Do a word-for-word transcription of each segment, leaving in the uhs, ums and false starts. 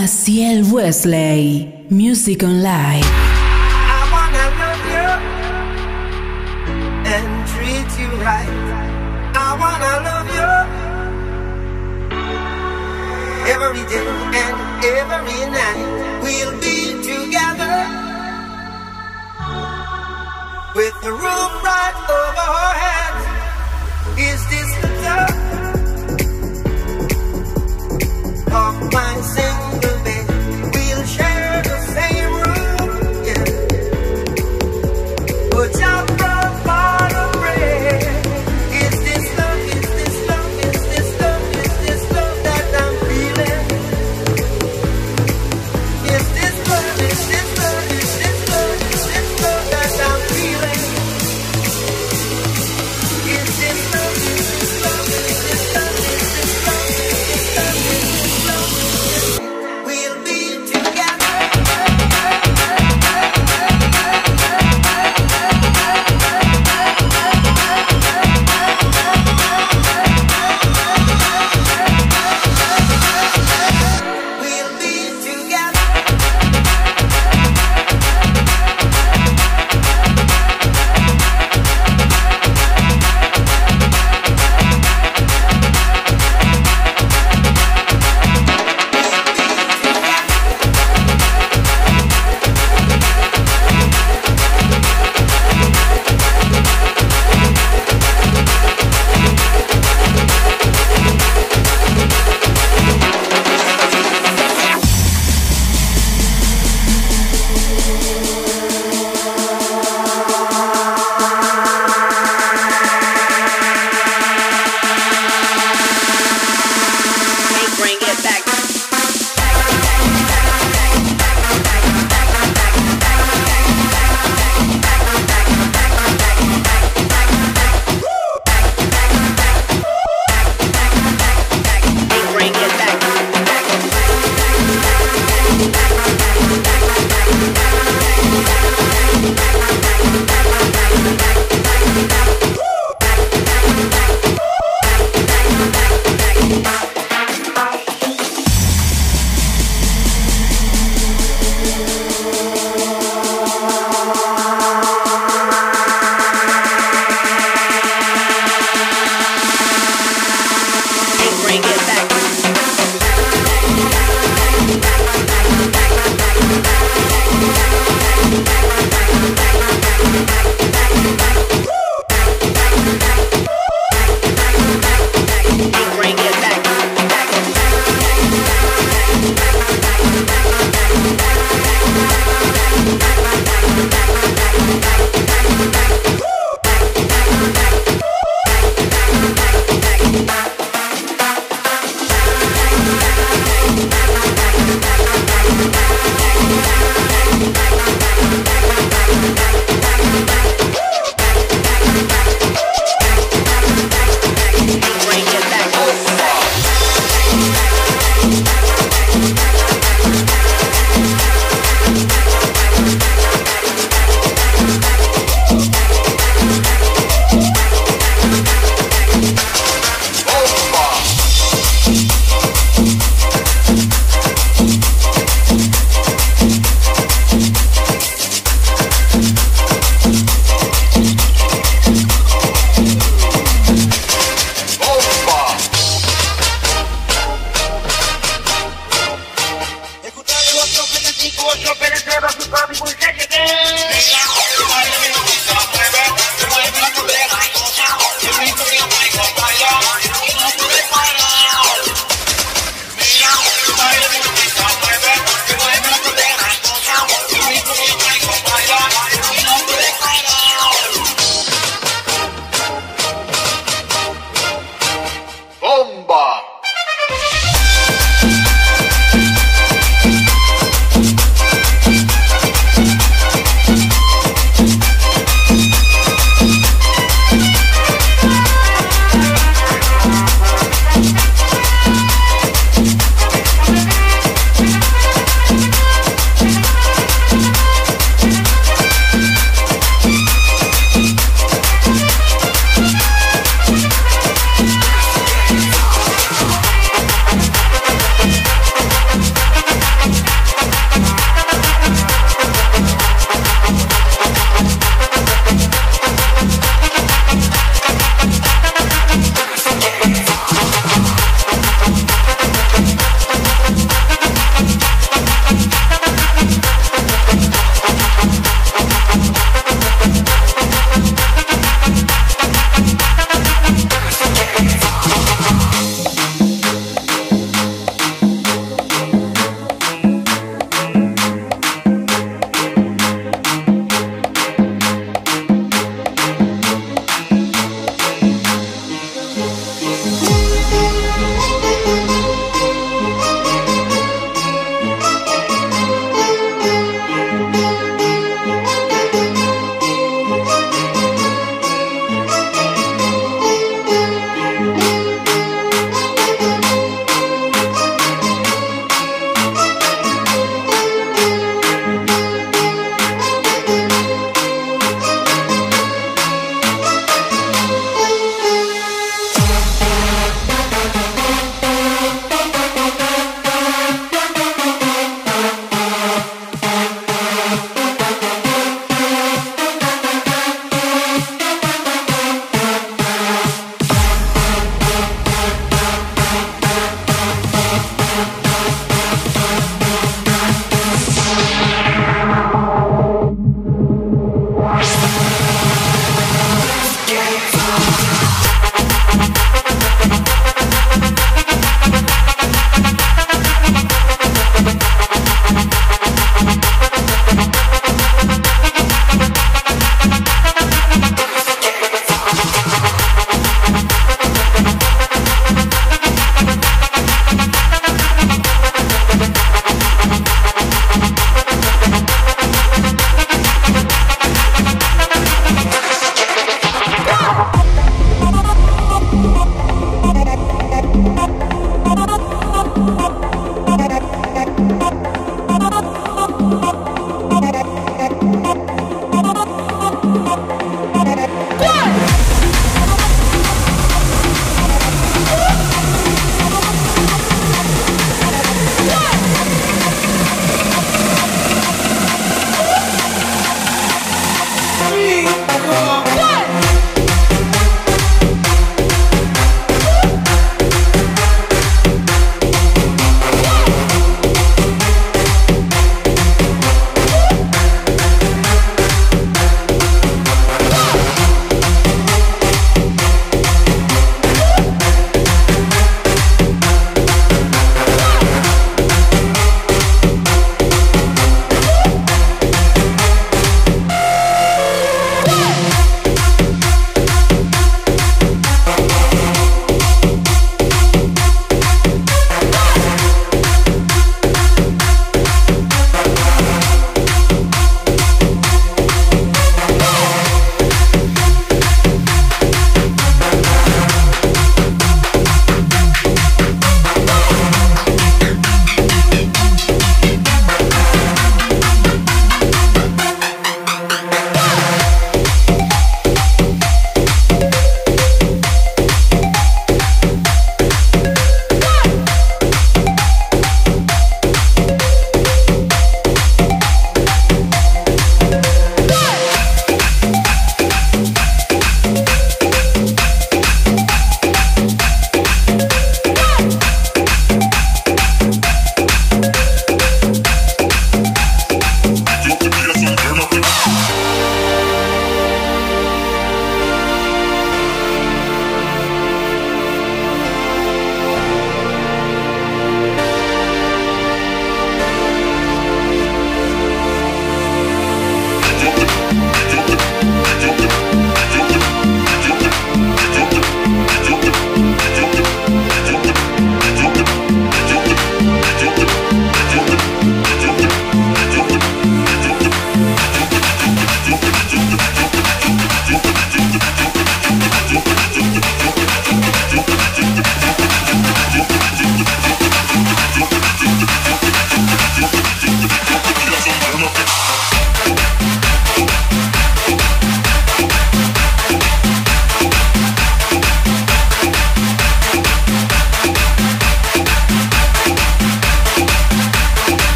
Maciel Wesley, Music Online. I wanna love you and treat you right. I wanna love you every day and every night. We'll be together with the roof right over our heads. Is this the time of my single bed? We'll share the same room, yeah. But out from far away. Is this love, is this love, is this love, is this love that I'm feeling? Is this love, is this love, is this love, is this love that I'm feeling? Is this love, is this love, is this love, is this love, is this love, is this love? We'll be together. We'll be together. Bring it back. Bring it back. Bring it back. Bring it back. Bring it back.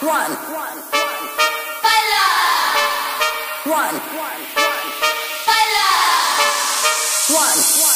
one, one, baila, one, one, baila, one, one.